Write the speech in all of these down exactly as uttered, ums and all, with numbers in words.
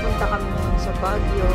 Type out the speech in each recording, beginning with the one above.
Pupunta kami sa Baguio.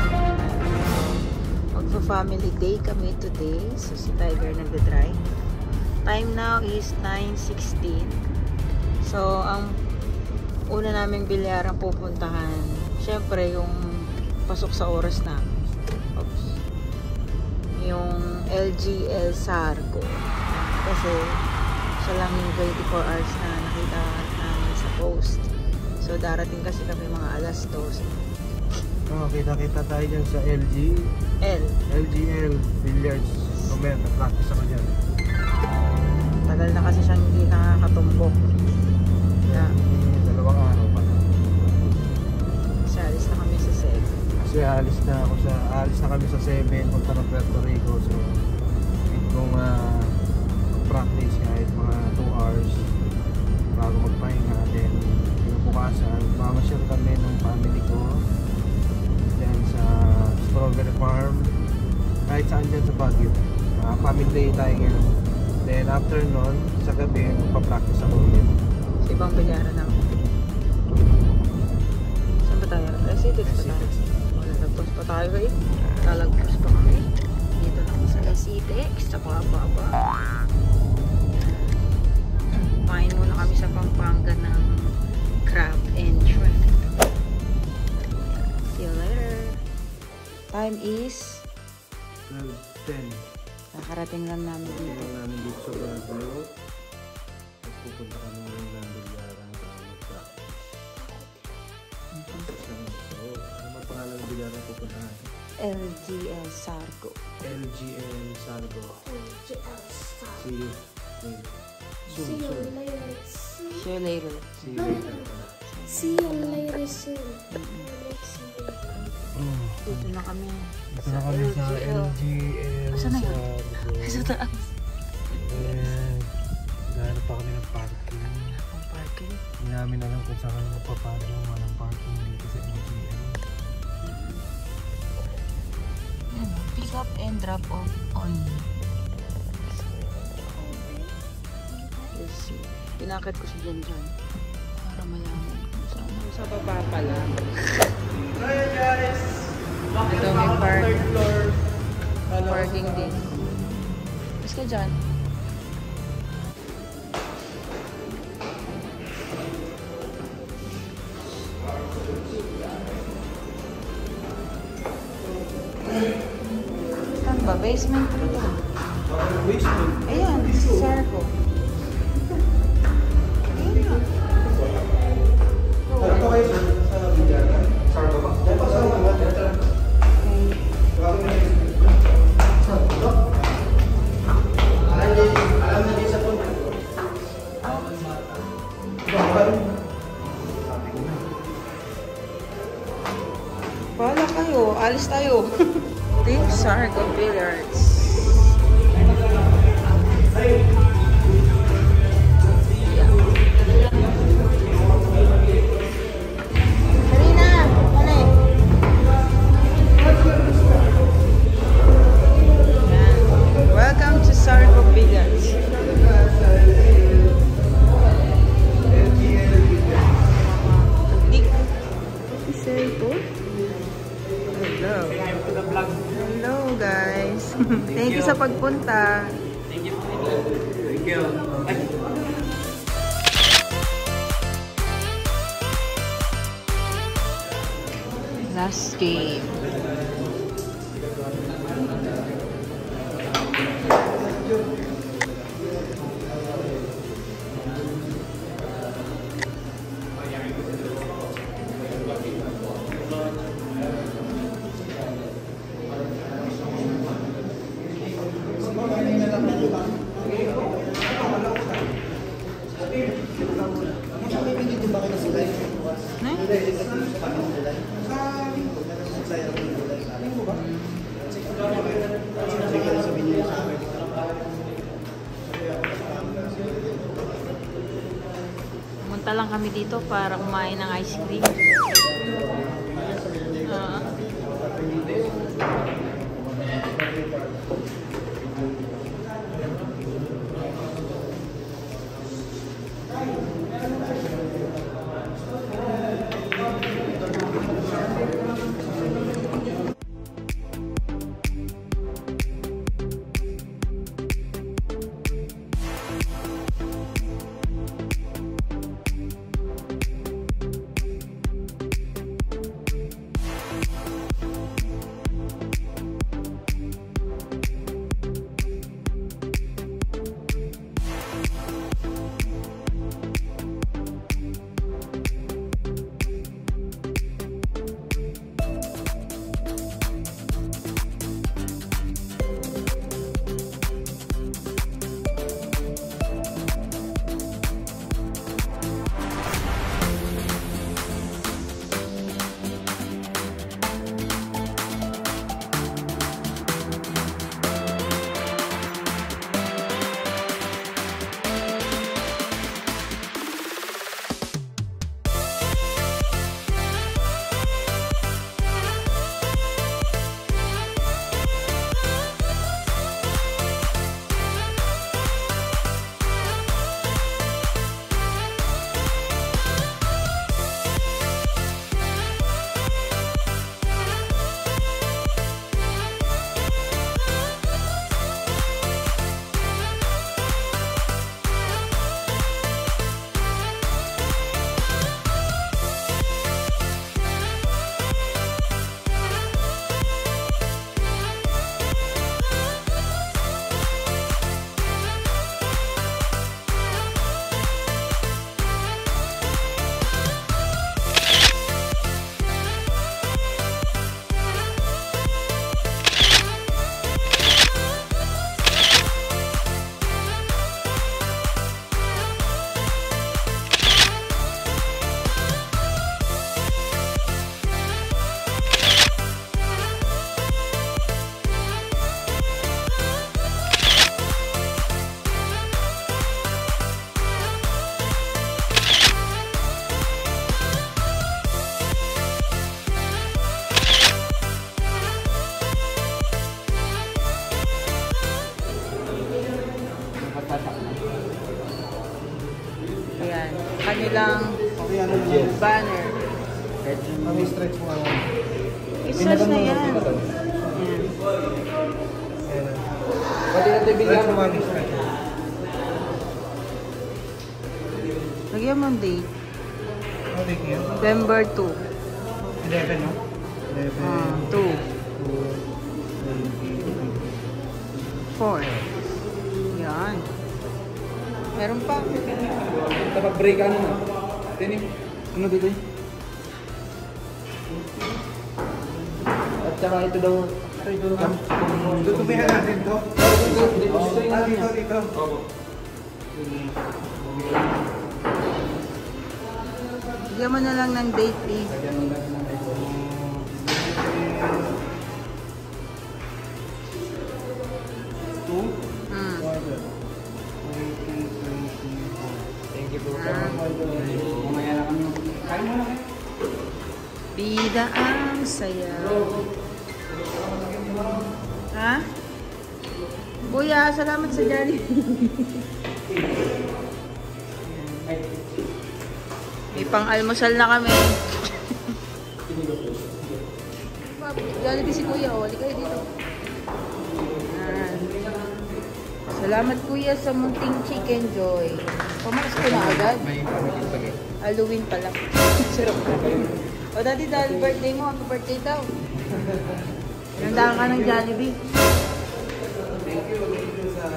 Magpa-family day kami today. So si Tiger nagda-drive. Time now is nine sixteen. So ang una naming bilyarang pupuntahan, syempre yung pasok sa oras na. Oops. Yung L G L Sarco. Kasi siya lang yung twenty-four hours na nakita namin sa post. So darating kasi kami mga alas dos. Oh, kita-kita tayo dyan sa L G L. L G L Billiards. Mamaya, na-practice ako dyan. Tagal na kasi siyang hindi nakakatumbok. Yeah. Dalawang araw pa na. Kasi alis na kami sa seven. Kasi alis na ako sa, alis na kami sa seven punta ng Puerto Rico. So, need kong uh, practice kahit mga two hours bago magpahinga. Then, bukasan, mamasyal kami ng family ko dyan sa Strawberry Farm, kahit saan dyan sa Baguio. Uh, family day tayo ngayon. Then after nun, sa gabi, magpa-practice ako ulit. Sa ibang bilyaran na ako. Saan ba tayo? Residix pa tayo. Lalagpas pa tayo eh. Lalagpas pa kami. Dito lang sa Residix. Sa baba-baba. Pain muna kami sa Pampanga ng crab and shrimp. See you later. Time is twelve ten. nakarating lang namin dito. Tingnan namin dito sa Baguio. At pupunta kami ng Bilyaran para mag-practice. So, ano ba pangalan ng Bilyaran pupunta natin? L G L Sarco. L G L Sarco. L G L Sarco. See you. Wait. Soon, See you soon. later. See you later. See you later. See you later soon. Mm. Dito na kami. Dito na kami sa L G L Asan na yun? Sarco. Sa taas. And, gahanap pa kami ng parking. Ang parking. Hindi namin alam kung saan kami magpaparking. Walang parking dito sa L G L. Yan, pick up and drop off on. Let's see. Pinakit ko si Jan Jan. Para malaman kung saan. Sa baba pala. Hi guys! Ito may park. Parking din. Mas ka dyan. Saan ba? Basement pa ito. Basement? Ayan, Sarco. Ayan na. Ano kayo sa Bilyaran? Sarco ba? Dito sa Bilyaran. Alam na din sa punta. Bahala kayo. Alis tayo. Team Sarco Billiards. Karina, ano eh? Yan. Welcome to Sarco Billiards. Sarco? Hello. Hello guys. Thank you sa pagpunta. Thank you. Thank you. Last game. Pumunta lang kami dito para kumain ng ice cream. Uh, kanilang banner. Mami stretch mo nga. I-stretch na yan. Ayan. Pati natin bigyan mo mami stretch. Lagyan mo ang date. Ano date niya? November two. eleven, no? eleven. Ah, two. four. Yan. Meron pa. Tapos break ano na? Tinig. Ano dito yun? At saka ito daw. Ito ito daw. Tutubihan natin to. Dito, dito. Ah, dito, dito. Bigyan mo na lang ng date, please. Two. Hmm. Thank you po. Mamaya na kami. Kain mo na kayo. Bida ang saya. Ha? Kuya, salamat sa Jollibee. May pang-almusal na kami. Jollibee si Kuya, oh. Wali kayo dito. Yan. Salamat Kuya sa munting chicken joy. Pamakas ko na agad. May pamilin pag eh. Halloween pala. Sarap na. O dati dahil birthday mo, happy birthday daw. Nandaan ka ng Jollibee. Thank you. Thank you sa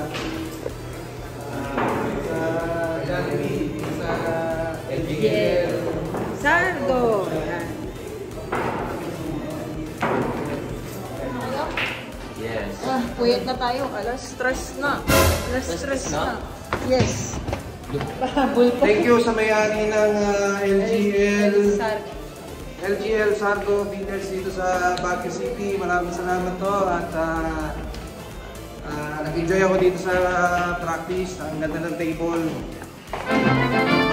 sa Jollibee, sa L G L. Sardo. Yan. Yes. Ah, puyat na tayo. Alas stress na. Alas stress na. Yes. Pahabol pa. Thank you sa may-ari ng uh, L G L. Sardo. L G L Sardo Feeders dito sa Baguio City. Maraming salamat to at uh, uh, nag-enjoy ako dito sa practice. Ang ganda ng table.